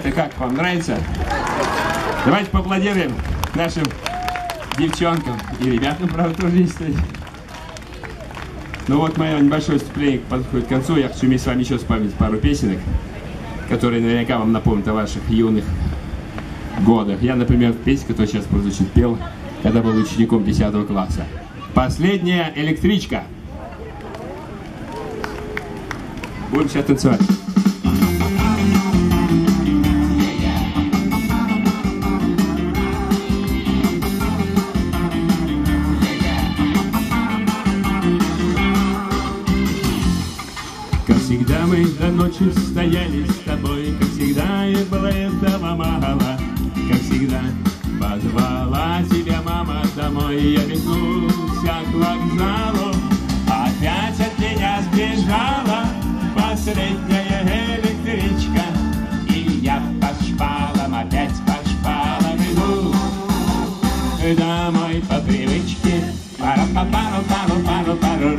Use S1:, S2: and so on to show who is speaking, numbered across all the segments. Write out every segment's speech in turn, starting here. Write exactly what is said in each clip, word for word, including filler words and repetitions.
S1: Ребята, как вам нравится? Давайте поаплодируем нашим девчонкам и ребятам, правда, тоже есть. Ну вот, мое небольшое выступление подходит к концу. Я хочу вместе с вами еще вспомнить пару песенок, которые наверняка вам напомнят о ваших юных годах. Я, например, песню, которая сейчас прозвучит, пел, когда был учеником десятого класса. «Последняя электричка». Будем сейчас танцевать. Как всегда мы до ночи стояли с тобой, как всегда и было этого мало. Как всегда позвала тебя мама домой, я вернулся к вокзалу. Опять от меня сбежала последняя электричка, и я по шпалам, опять по шпалам иду домой по привычке. Пара-па-пару-пару-пару-пару.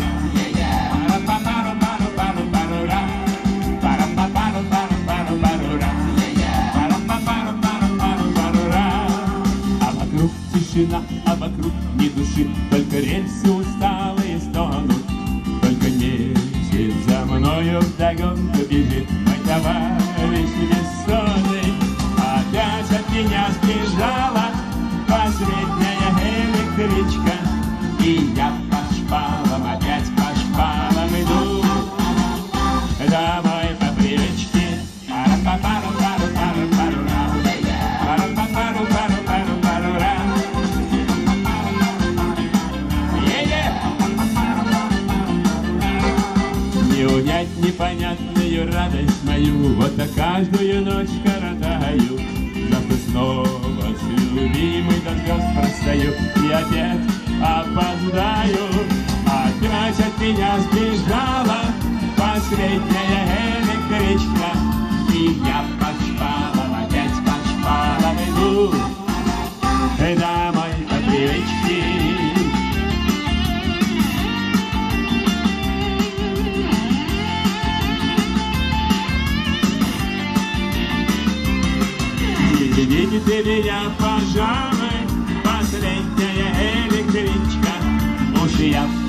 S1: А вокруг ни души, только рельсы усталые стонут. Только месяц за мною вдогонку бежит мой товарищ бессонный. Опять от меня сбежала последняя электричка, и я по шпалам, опять по шпалам иду домой по привычке. Унять непонятную радость мою, вот на каждую ночь коротаю. Завтра снова с любимой до звезд простою и опять опоздаю. Опять от меня сбежала последняя электричка, и я по шпалам, опять по шпалам иду домой по привычке. Видите ты меня, пожалуй, последняя электричка, уж я